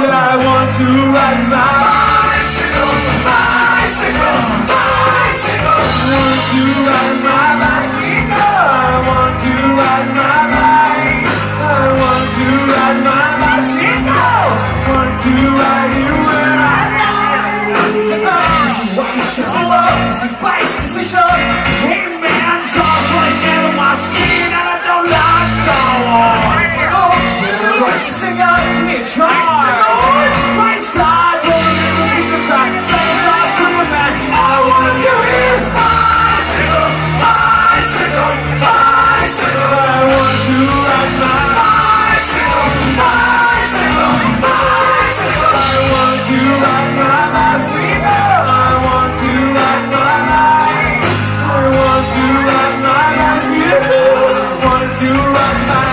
I want to ride my bicycle, bicycle, bicycle. I want to ride my bicycle. I want to ride my bike. I want to ride my bicycle. I want to ride you where I am. She's in love, she's bicycles for sure. Hey man, Charles was never my scene, and I don't like Star Wars. Sing out in each car. Right side, don't never be the back. Star Superman. All I wanna do is bicycle, bicycle, bicycle. I want to ride my bicycle, bicycle, bicycle. I want to ride my bicycle. I want to ride my bike. I want to ride my bicycle. I want to ride my